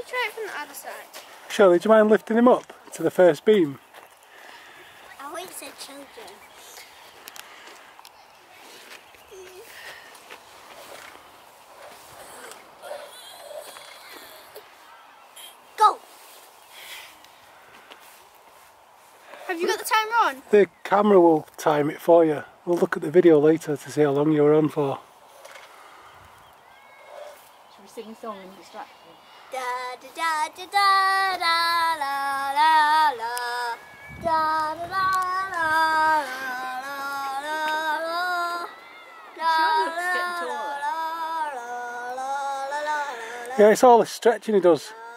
Try it from the other side. Shirley, do you mind lifting him up to the first beam? I think it's a children. Go! Have you got the timer on? The camera will time it for you. We'll look at the video later to see how long you were on for. Should we sing a song and distract you? Da da da da da da la la la da da da la la la la. Sure looks getting taller. Yeah, it's all the stretching he does.